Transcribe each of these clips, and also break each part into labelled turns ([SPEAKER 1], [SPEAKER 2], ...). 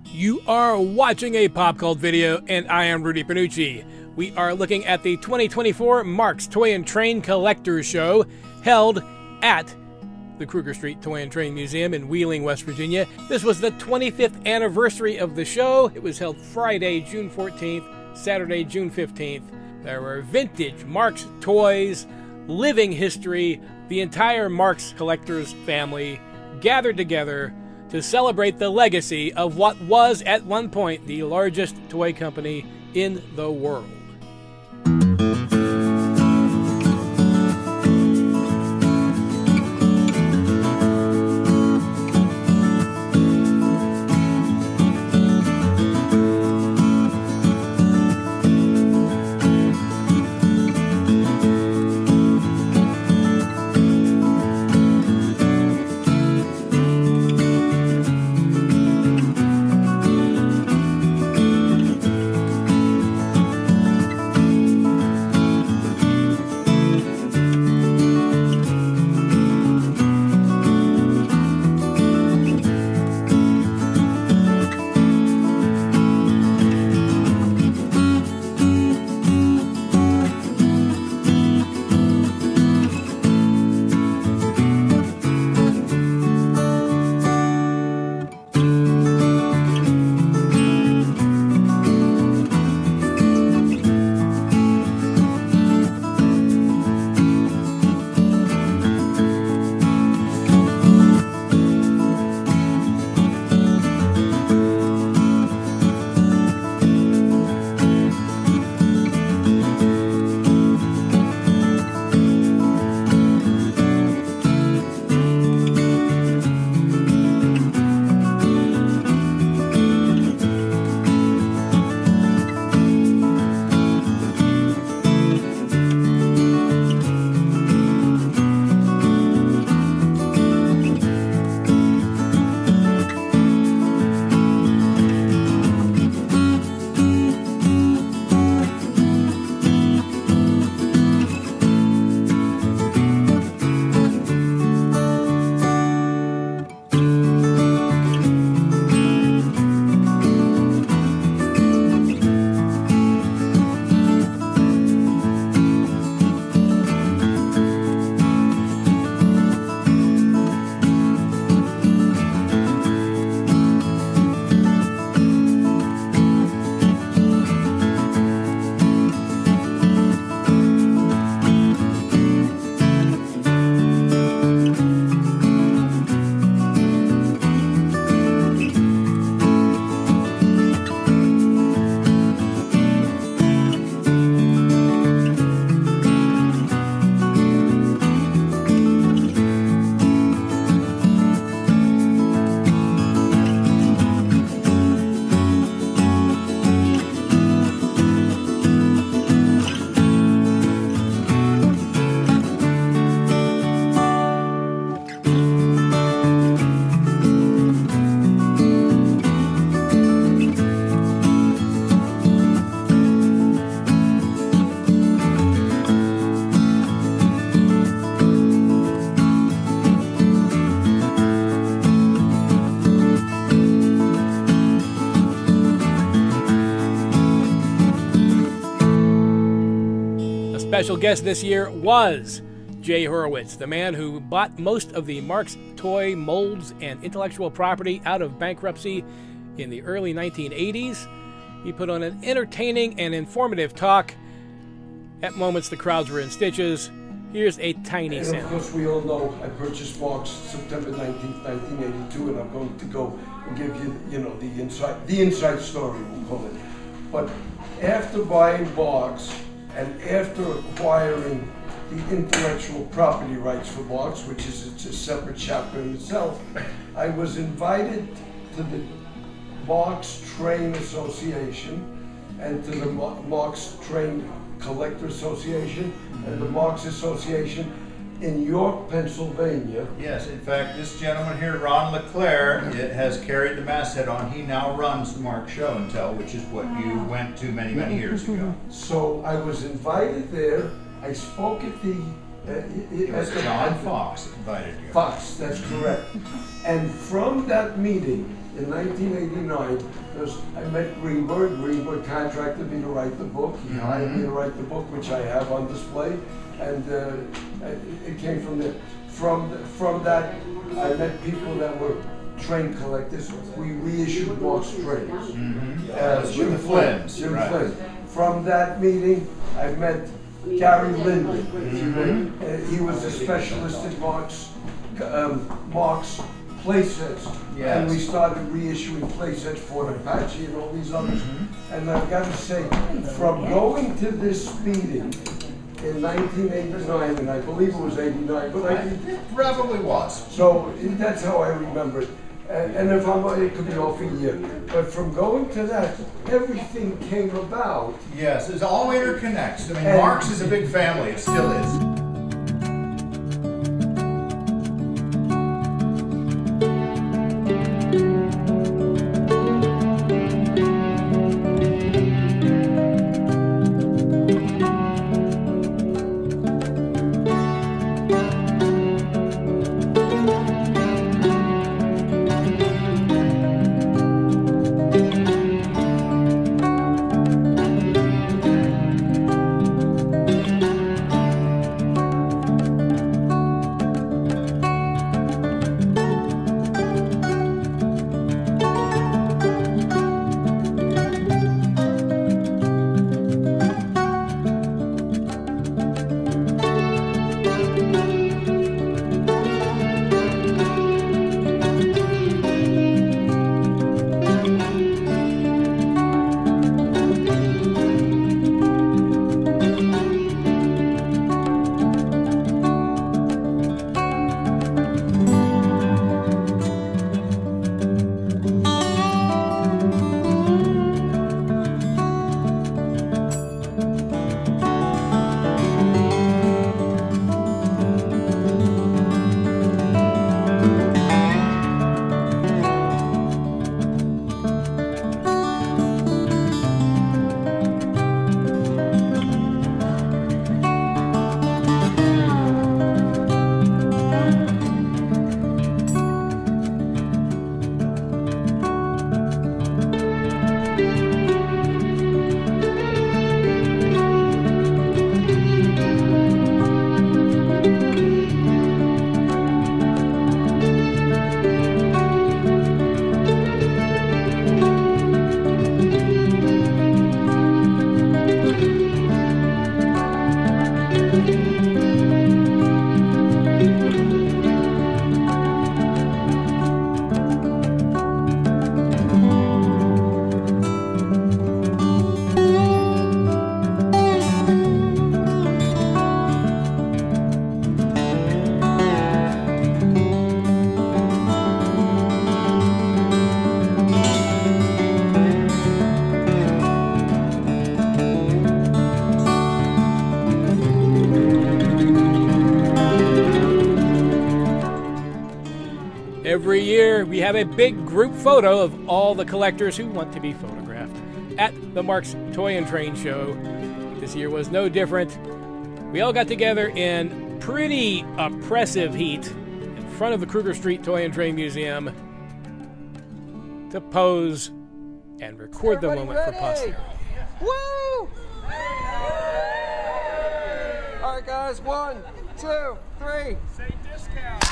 [SPEAKER 1] You are watching a PopCult video, and I am Rudy Panucci. We are looking at the 2024 Marx Toy and Train Collector Show, held at the Kruger Street Toy and Train Museum in Wheeling, West Virginia. This was the 25th anniversary of the show. It was held Friday, June 14th, Saturday, June 15th. There were vintage Marx toys, living history, the entire Marx collectors family gathered together to celebrate the legacy of what was at one point the largest toy company in the world. Special guest this year was Jay Horowitz, the man who bought most of the Marx toy molds and intellectual property out of bankruptcy in the early 1980s. He put on an entertaining and informative talk. At moments, the crowds were in stitches. Here's a tiny sample.
[SPEAKER 2] Of course, we all know I purchased Marx September 19th, 1982, and I'm going to go and give you, the inside story, we'll call it. But after buying Marx, and after acquiring the intellectual property rights for Marx, which is a separate chapter in itself, I was invited to the Marx Train Association and to the Marx Train Collector Association and the Marx Association in York, Pennsylvania.
[SPEAKER 3] Yes, in fact, this gentleman here, Ron LeClaire, has carried the masthead on. He now runs the Marx Show and Tell, which is what you went to many, many years ago.
[SPEAKER 2] So I was invited there. I spoke at the...
[SPEAKER 3] it was John Fox that invited you.
[SPEAKER 2] Fox, that's correct. And from that meeting, in 1989, because I met Greenberg. Greenberg contracted me to write the book. He hired me to write the book, which I have on display, and it came from there. From that, I met people that were train collectors. We reissued Marx trains.
[SPEAKER 3] Jim Flynn's.
[SPEAKER 2] Jim Flynn. From that meeting, I met Gary Linden. He was a specialist in Marx playsets.
[SPEAKER 3] Yes.
[SPEAKER 2] And we started reissuing playsets for Apache and all these others. And I've got to say, from going to this meeting in 1989, and I believe it was 89, but
[SPEAKER 3] It probably was.
[SPEAKER 2] so that's how I remember it. And if it could be off a year. But from going to that, everything came about.
[SPEAKER 3] Yes, it all interconnects. I mean,
[SPEAKER 2] And-
[SPEAKER 3] Marx is a big family. It still is.
[SPEAKER 1] Every year, we have a big group photo of all the collectors who want to be photographed at the Marx Toy Train Show. This year was no different. We all got together in pretty oppressive heat in front of the Kruger Street Toy and Train Museum to pose and record the moment for posterity.
[SPEAKER 4] Woo! All right, guys, 1, 2, 3.
[SPEAKER 5] Say discount.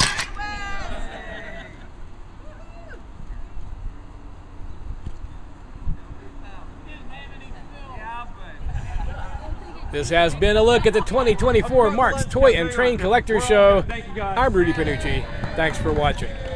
[SPEAKER 1] This has been a look at the 2024 Marx Toy and Train Collector Show. I'm Rudy Panucci. Thanks for watching.